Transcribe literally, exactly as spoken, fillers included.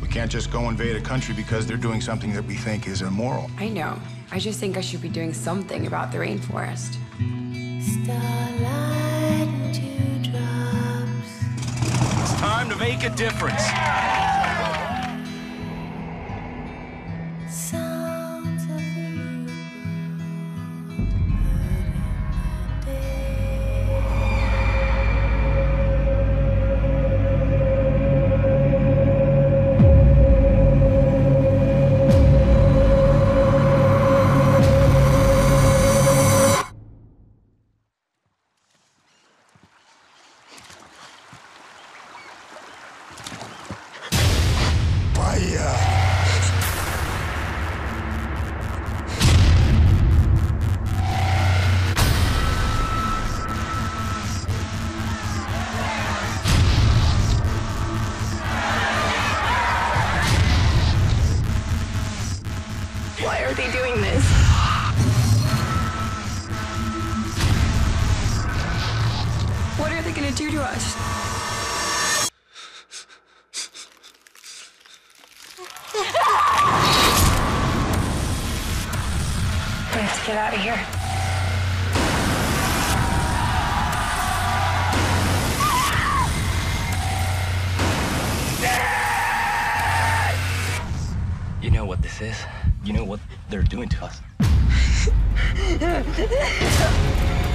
We can't just go invade a country because they're doing something that we think is immoral. I know. I just think I should be doing something about the rainforest. Starlight and dewdrops. It's time to make a difference. Sounds of the river heard in the day. Why are they doing this? What are they gonna do to us? We have to get out of here. You know what this is? You know what they're doing to us?